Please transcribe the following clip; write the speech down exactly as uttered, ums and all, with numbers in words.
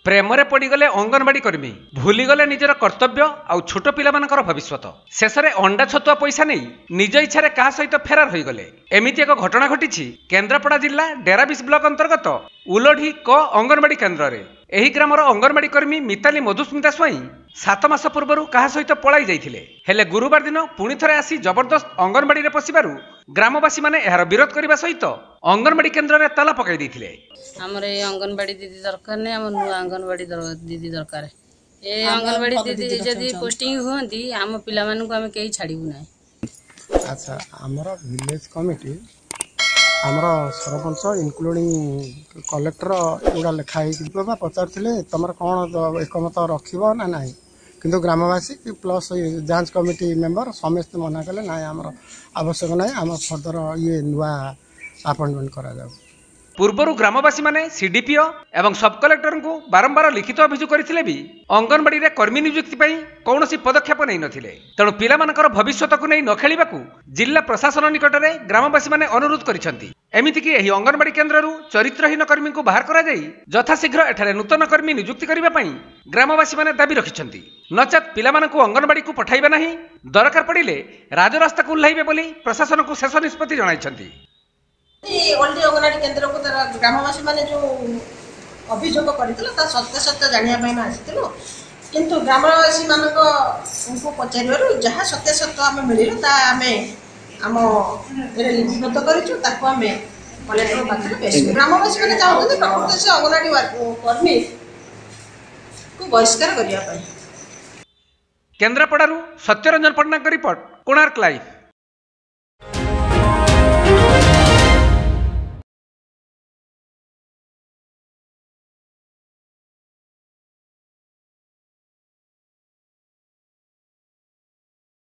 प्रेमरे पड़गले अंगनवाड़ी कर्मी भूलीगले निजर कर्तव्य आउ छोट पिलामानकर भविष्यत शेषरे अंडा छतुआ पैसा नहीं निज इच्छा क्या सहित फेरार हो गले। एमिति एक घटना घटी केन्द्रापड़ा जिला डेराबिस ब्लॉक अंतर्गत उलोढ़ी क अंगनवाड़ी केन्द्र में एही ग्रामर अंगनवाड़ी कर्मी मिताली मधुस्मिता स्वाई सात मास पूर्व क्या सहित पलाई जाइथिले हेले गुरुवार दिन पुणी थरे आसी जबरदस्त अंगनवाड़ी रे पशिबारु ग्रामवासी माने एहार विरोध करबा सहित अंगनवाड़ी केन्द्र रे ताला पकाई दैथिले। हमर ए अंगनवाड़ी दीदी दरकार नै हम नुआ अंगनवाड़ी दीदी दरकार ए अंगनवाड़ी दीदी जदी पोस्टिंग होंदी हम पिला मानन को हम केही छाड़ीबु नै। अच्छा हमर विलेज कमिटी हमर सरपंच इनक्लूडिंग कलेक्टर एगुड़ा लिखाई बाबा पचारे तुम कौन एकमत रखा ना ना किंतु ग्रामवासी प्लस जांच कमिटी मेंबर समस्त मना कले ना आमर आवश्यक ना आम फर्दर ये नुआ अपॉइंटमेंट करा जाऊ। पूर्वर ग्रामवासी माने सीडीपीओ एवं सब कलेक्टर को बारंबार लिखित अभियोग करथिले भी अंगनवाड़ी रे कर्मी नियुक्ति पई कौनसी पदक्षेप नै नथिले। तेणु पिलामानकर भविष्यत को नै न खेलिबाकू जिला प्रशासन निकट रे ग्रामवासी माने अनुरोध करिसंती। एमिति कि एही अंगनवाड़ी केन्द्ररू चरित्रहीन कर्मी को बाहर करा जाई यथाशीघ्र एठारे नूतन कर्मी नियुक्ति करिबा पई ग्रामवासी माने दाबी रखिसंती। नचेत पिलामानकू अंगनवाड़ी को पठाइबा नाही दरकार पड़िले राजरास्ता को उल्लाइबे बोली प्रशासन को शेष निष्पत्ति जणाइसंती। ओल्ड अंगनवाड़ी केन्द्र को ग्रामवासी मैंने जो अभियोग करता सत्य सत्य जानापी आसलु किंतु ग्रामवासी मानक उनको पचार जहाँ सत्य सत्य आम मिल आम आम लिपिबद्ध करें कलेक्टर पाखे ग्रामवासी मैंने चाहते प्रकृत से अंगनवाड़ी कर्मी को बहिष्कार करने। केन्द्रापड़ारू सत्यरंजन पट्टनायक रिपोर्ट कोणार्क लाइव।